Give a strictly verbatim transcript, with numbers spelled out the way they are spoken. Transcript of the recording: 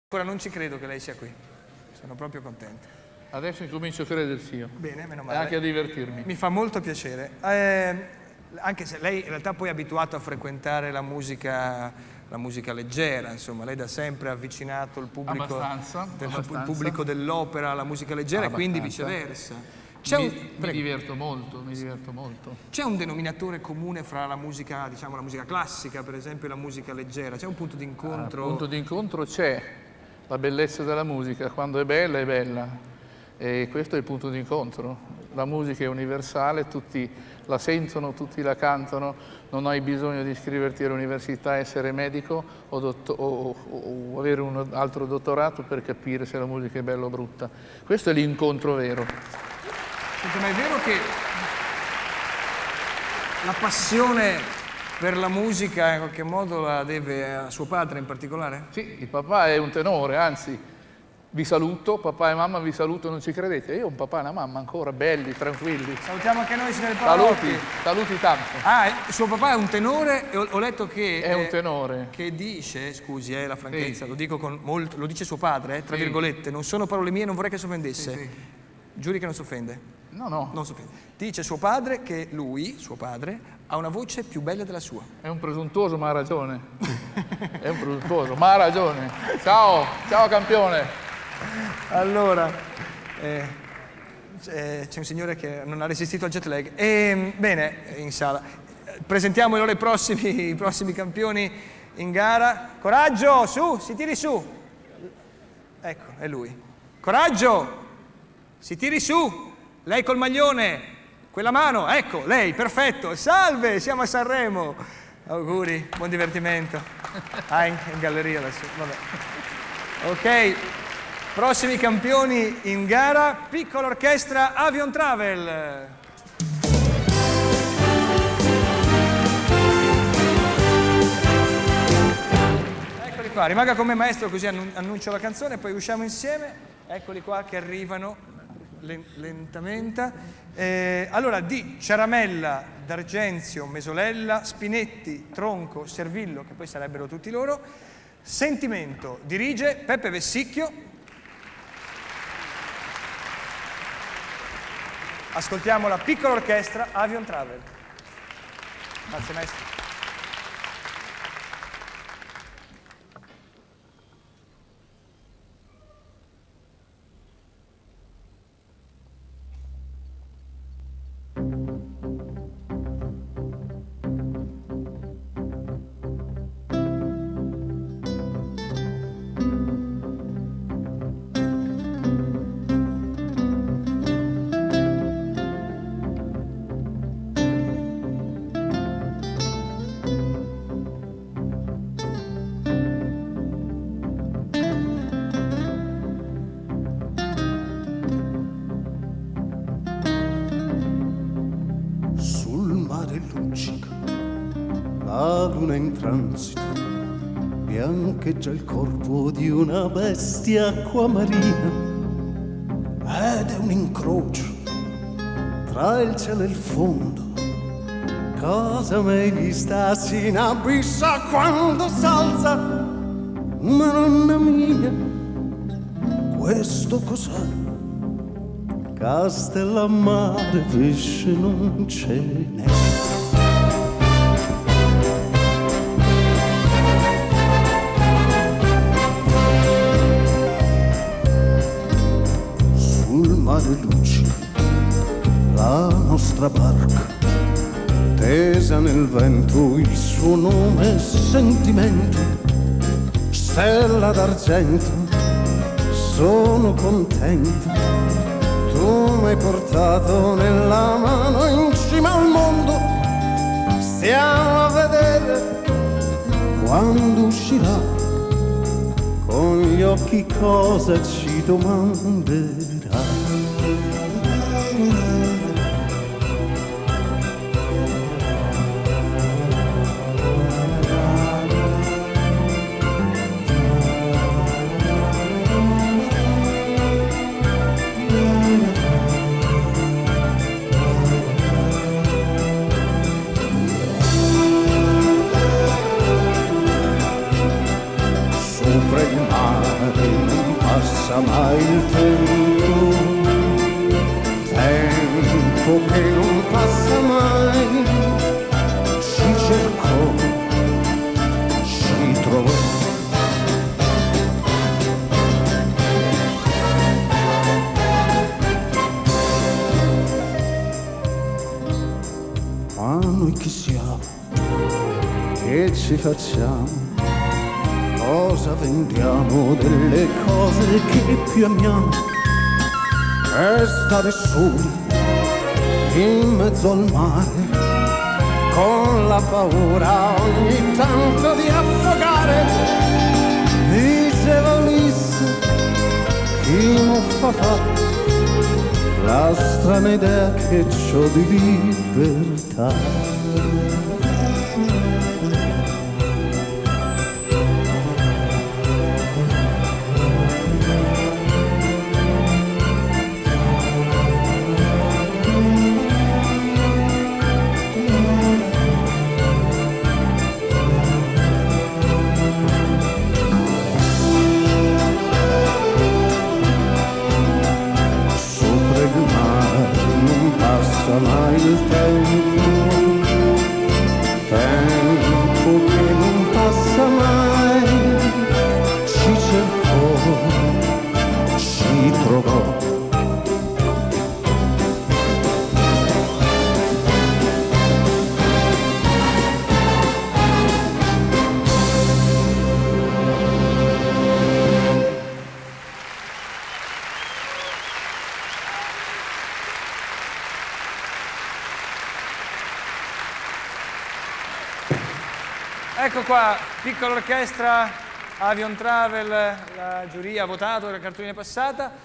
Ancora non ci credo che lei sia qui, sono proprio contento. Adesso incomincio a crederci io. Bene, meno male. E anche a divertirmi. Mi fa molto piacere. Eh, anche se lei in realtà poi è abituato a frequentare la musica, la musica leggera, insomma, lei da sempre ha avvicinato il pubblico, abbastanza, del, abbastanza. il pubblico dell'opera alla musica leggera e quindi viceversa. Mi, un, mi diverto molto, mi diverto molto. C'è un denominatore comune fra la musica, diciamo, la musica classica, per esempio, e la musica leggera? C'è un punto di incontro? Il punto di incontro c'è. La bellezza della musica, quando è bella, è bella. E questo è il punto di incontro. La musica è universale, tutti la sentono, tutti la cantano, non hai bisogno di iscriverti all'università, essere medico o, dotto, o, o, o avere un altro dottorato per capire se la musica è bella o brutta. Questo è l'incontro vero. Senti, ma è vero che la passione per la musica in qualche modo la deve a suo padre in particolare? Sì, il papà è un tenore, anzi, vi saluto, papà e mamma vi saluto, non ci credete? Io ho un papà e una mamma ancora belli, tranquilli. Salutiamo anche noi, signor Pavarotti. Saluti, saluti tanto. Ah, suo papà è un tenore e ho, ho letto che... È un tenore. Che dice, scusi, eh, la franchezza, sì. lo dico con molto, lo dice suo padre, eh, tra sì. virgolette, non sono parole mie, non vorrei che si offendesse. Sì, sì. Giuri che non si offende? No, no. Non si offende. Dice suo padre che lui, suo padre, ha una voce più bella della sua. È un presuntuoso, ma ha ragione. È un presuntuoso, ma ha ragione. Ciao, ciao campione. Allora, eh, c'è un signore che non ha resistito al jet lag. E, bene, in sala. Presentiamo allora i prossimi, i prossimi campioni in gara. Coraggio, su, si tiri su. Ecco, è lui. Coraggio, si tiri su. Lei col maglione, quella mano, ecco, lei, perfetto. Salve, siamo a Sanremo. Auguri, buon divertimento. Ah, in, in galleria adesso, vabbè. Ok, prossimi campioni in gara, piccola orchestra Avion Travel. Eccoli qua, rimanga con me maestro così annuncio la canzone, poi usciamo insieme. Eccoli qua che arrivano lentamente. Eh, allora, di Ciaramella, D'Argenzio, Mesolella, Spinetti, Tronco, Servillo, che poi sarebbero tutti loro. Sentimento dirige Peppe Vessicchio. Ascoltiamo la piccola orchestra Avion Travel. Grazie maestro. La luna in transito biancheggia il corpo di una bestia acquamarina ed è un incrocio tra il cielo e il fondo. Cosa mai vista si inabissa quando s'alza? Madonna mia, questo cos'è? Castellammare, pesce non ce n'è. Luccica la nostra barca, tesa nel vento il suo nome e sentimento. Stella d'argento, sono contento, tu mi hai portato nella mano in cima al mondo. Stiamo a vedere quando uscirà, con gli occhi cosa ci domanderà. Sopra il mare passa mai il tempo, tempo che non passa mai, ci cercò, ci trovò. Ma noi chi siamo? Che ci facciamo? Cosa vendiamo delle cose che più amiamo? E stare soli in mezzo al mare, con la paura ogni tanto di affogare. Diceva Ulisse, chi muffa fa, la strana idea che c'ho di libertà. Mai il tempo, tempo che non passa mai, ci cercò, ci trovò. Ecco qua, piccola orchestra, Avion Travel, la giuria ha votato, la cartolina è passata.